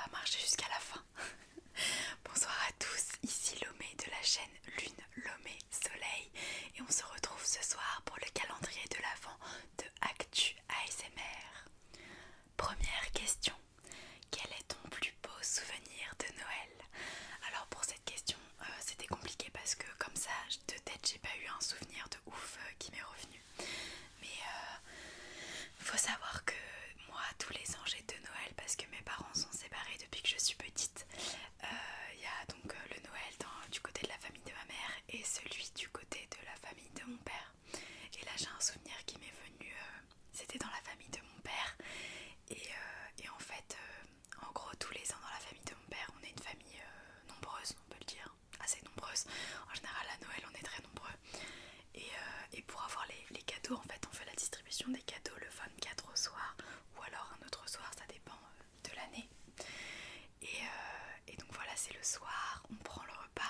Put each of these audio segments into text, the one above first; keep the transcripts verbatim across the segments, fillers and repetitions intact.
va marcher jusqu'à la fin. Bonsoir à tous, ici Lomé de la chaîne Lune, Lomé, Soleil, et on se retrouve ce soir pour le calendrier de l'Avent de Actu A S M R. Première question, quel est ton plus beau souvenir de Noël? Alors pour cette question, euh, c'était compliqué parce que comme ça, de tête, j'ai pas eu un souvenir de ouf euh, qui m'est revenu. Mais euh, faut savoir que moi, tous les ans, j'ai deux Noëls parce que mes parents sont séparés depuis que je suis petite. Il euh, y a donc euh, le Noël dans, du côté de la famille de ma mère et celui du côté de la famille de mon père. Et là, j'ai un souvenir qui m'est venu, euh, c'était dans la famille de mon père. Et, euh, et en fait, euh, en gros, tous les ans dans la famille de mon père, on est une famille euh, nombreuse, on peut le dire, assez nombreuse. En général, à Noël, on est très nombreux. Et, euh, et pour avoir les, les cadeaux, en fait, on fait la distribution des cadeaux le vingt-quatre au soir, ou alors un autre soir, ça dépend euh, de l'année. Et, euh, et donc voilà, c'est le soir, on prend le repas.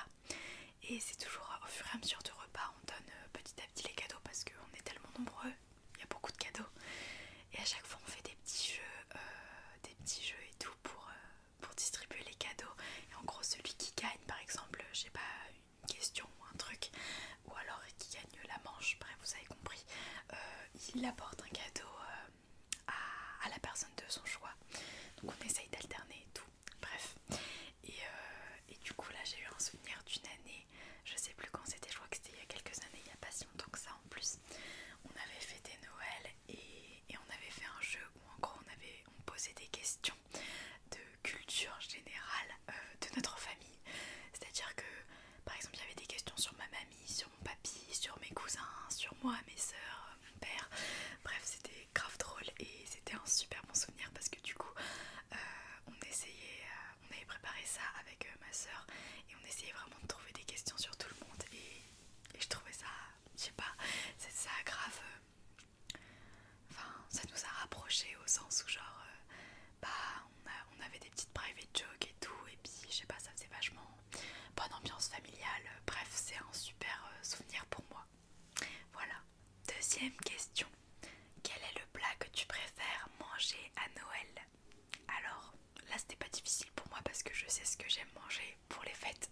Et c'est toujours au fur et à mesure du repas, on donne euh, petit à petit les cadeaux parce qu'on est tellement nombreux, il y a beaucoup de cadeaux. Et à chaque fois, on fait des petits jeux, euh, des petits jeux et tout pour, euh, pour distribuer les cadeaux. Et en gros, celui qui gagne, par exemple, je sais pas, une question ou un truc, ou alors qui gagne la manche, bref, vous avez compris, euh, il apporte un cadeau euh, à, à la personne de son choix. Donc on essaye d'alterner et tout, bref. Et, euh, et du coup là j'ai eu un souvenir d'une année, je sais plus quand c'était, je crois que c'était il y a quelques années, il n'y a pas si longtemps que ça en plus. On avait fêté Noël et, et on avait fait un jeu où en gros on, avait, on posait des questions de culture générale euh, de notre famille. C'est-à-dire que par exemple il y avait des questions sur ma mamie, sur mon papy, sur mes cousins, sur moi, mes soeurs, mon père. Bref, c'était grave drôle et c'était un super bon souvenir parce que du coup euh, on essayait, euh, on avait préparé ça avec euh, ma soeur et on essayait vraiment de trouver des questions sur tout le monde et, et je trouvais ça, je sais pas, c'est ça grave. Euh, enfin, ça nous a rapprochés au sens où genre euh, bah on, a, on avait des petites private jokes et tout et puis je sais pas, ça faisait vachement bonne ambiance familiale. Bref, c'est un super euh, souvenir pour moi. Voilà. Deuxième question. Quel est le plat que tu préfères manger à Noël? Alors, là c'était pas difficile pour moi parce que je sais ce que j'aime manger pour les fêtes.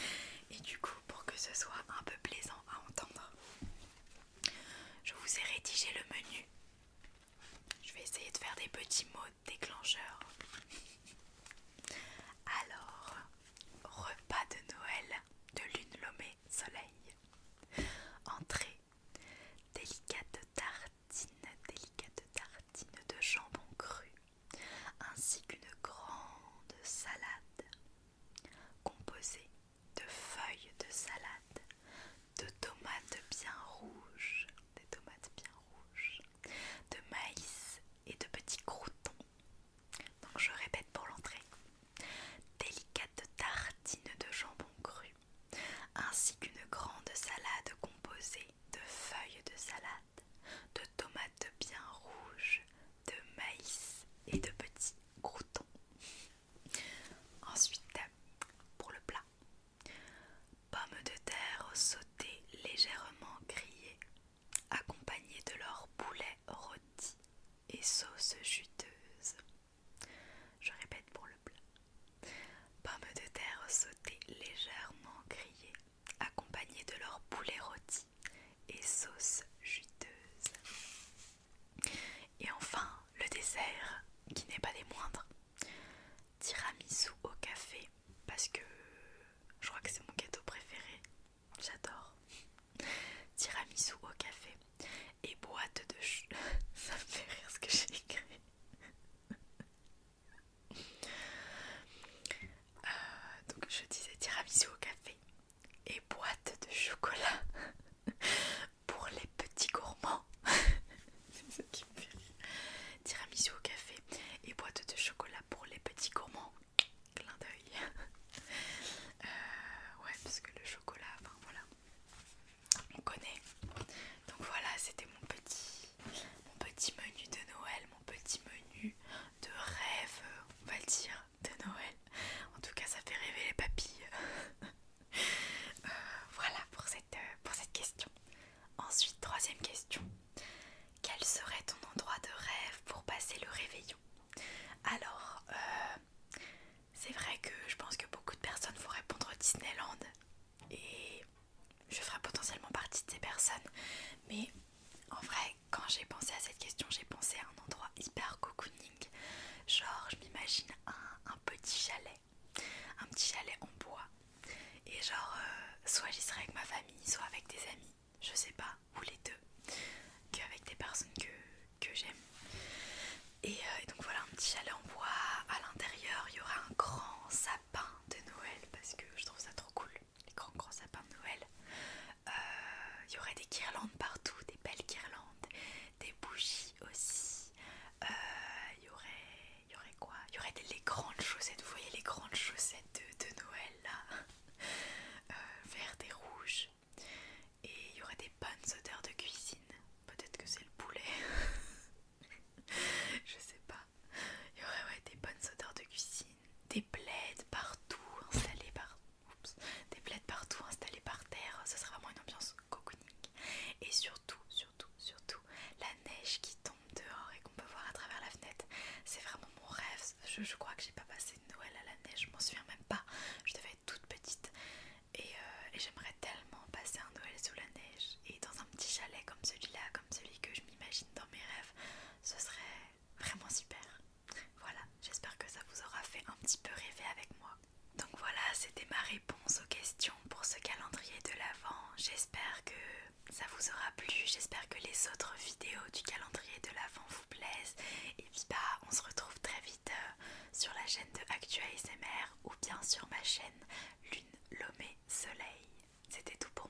Et du coup, pour que ce soit un peu plaisant à entendre, je vous ai rédigé le menu. Je vais essayer de faire des petits mots déclencheurs. Alors, repas de Noël de Lune, Lomé, Soleil. Entrée, délicate tarte petit chalet, un petit chalet en bois. Et genre, euh, soit j'y serai avec ma famille, soit avec des amis, je sais pas, ou les deux, qu'avec des personnes que, que j'aime. Et, euh, et donc voilà, un petit chalet en bois. À l'intérieur, il y aura un grand sapin de Noël parce que je trouve ça trop cool, les grands grands sapins de Noël. Euh, il y aurait des guirlandes partout, des belles guirlandes, des bougies aussi. Euh, il y aurait, il y aurait quoi? Il y aurait des, les grandes chaussettes, vous voyez les grandes chaussettes de, de Noël là, euh, vertes et rouges. Et il y aurait des bonnes odeurs de cuisine. Peut-être que c'est le poulet. Je sais pas. Il y aurait ouais, des bonnes odeurs de cuisine, des plaids partout installés par... Oups. Des plaids partout installés par terre. Ce serait vraiment une ambiance cocooning. Et surtout, surtout, surtout, la neige qui tombe dehors et qu'on peut voir à travers la fenêtre. C'est vraiment mon rêve. Je, je crois que j'ai pas passé de Noël à la neige. Je m'en souviens même pas. Je devais être toute petite. Et, euh, et j'aimerais tellement passer un Noël sous la neige. Et dans un petit chalet comme celui-là, comme celui que je m'imagine dans mes rêves. Ce serait vraiment super. Voilà, j'espère que ça vous aura fait un petit peu rêver avec moi. Donc voilà, c'était ma réponse aux questions pour ce calendrier de l'Avent. J'espère que ça vous aura plu, j'espère que les autres vidéos du calendrier de l'Avent vous plaisent. Et puis bah, on se retrouve très vite euh, sur la chaîne de Actu A S M R ou bien sur ma chaîne Lune Lomé Soleil. C'était tout pour